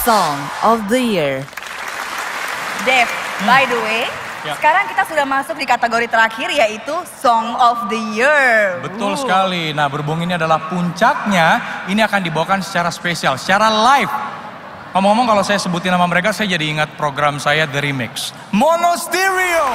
Song of the Year. Dev, by the way, sekarang kita sudah masuk di kategori terakhir yaitu Song of the Year. Betul sekali. Nah, berhubung ini adalah puncaknya, ini akan dibawakan secara spesial, secara live. Ngomong-ngomong kalau saya sebutin nama mereka, saya jadi ingat program saya The Remix. Mono Stereo.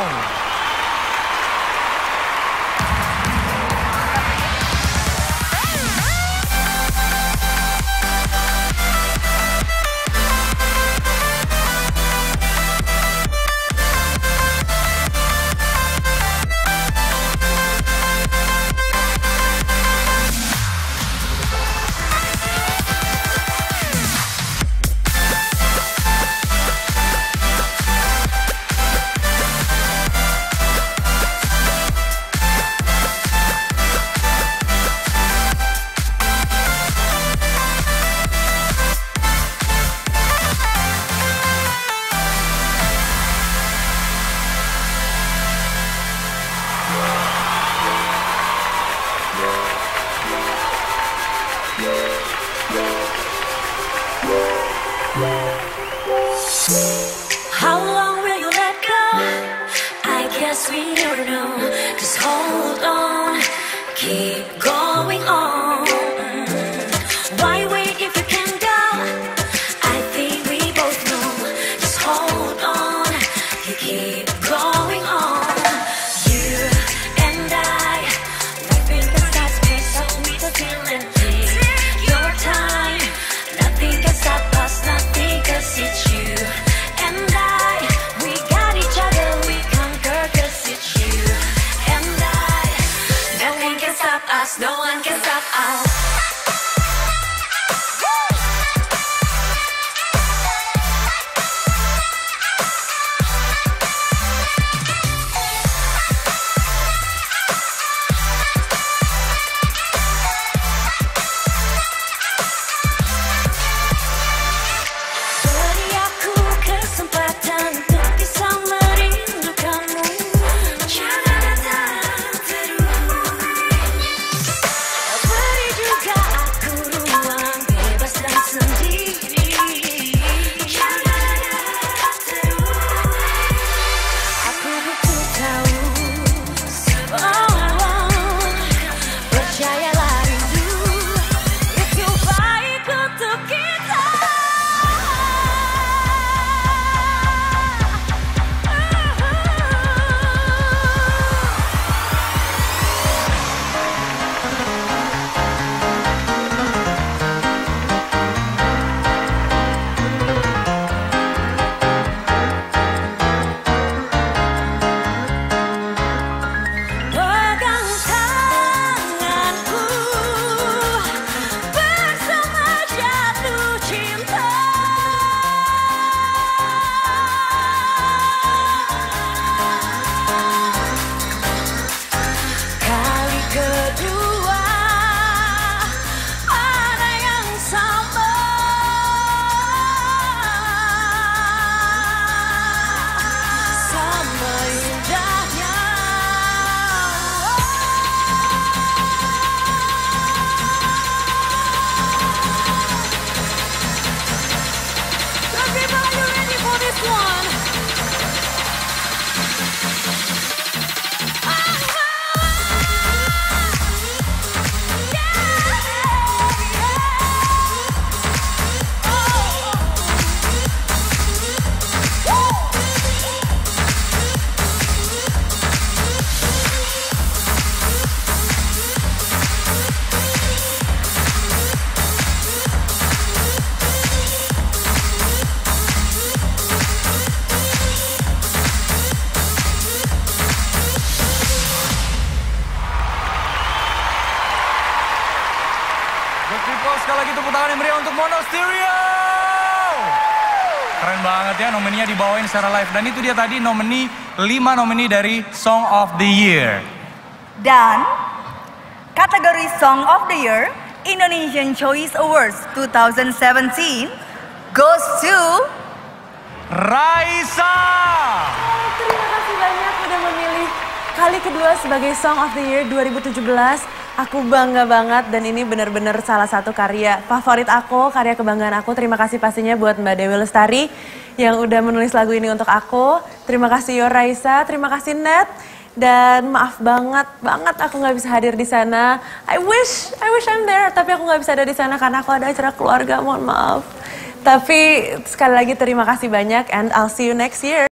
How long will you let go? I guess we never know. Just hold on, keep going on. Why wait if you can go? I think we both know. Just hold on, you keep going on. You and I, life in the stars, so we the feeling. Take your time, nothing can stop us, nothing can sit you. No one can stop us. Beri aku kesempatan untuk bisa merindukanmu. Jangan datang terus. Beri juga aku ruang bebas dan sendiri. Jangan datang terus. Aku butuh tahu. Percayalah rindu itu baik untuk kita. Pegang tanganku bersama jatuh cinta. Kali kedua ada yang sama. Sama indahnya. Everybody, are you ready for this one? Good people, sekali lagi tepuk tangan yang meriah untuk Mono Stereo. Keren banget ya, nomininya dibawain secara live. Dan itu dia tadi nomini, 5 nomini dari Song of the Year. Dan kategori Song of the Year Indonesian Choice Awards 2017 goes to Raisa. Terima kasih banyak udah memilih kali kedua sebagai Song of the Year 2017. Aku bangga banget dan ini benar-benar salah satu karya favorit aku, karya kebanggaan aku. Terima kasih pastinya buat Mbak Dewi Lestari yang udah menulis lagu ini untuk aku. Terima kasih Yor Raisa, terima kasih Net. Dan maaf banget aku nggak bisa hadir di sana. I wish I'm there, tapi aku nggak bisa ada di sana karena aku ada acara keluarga, mohon maaf. Tapi sekali lagi terima kasih banyak and I'll see you next year.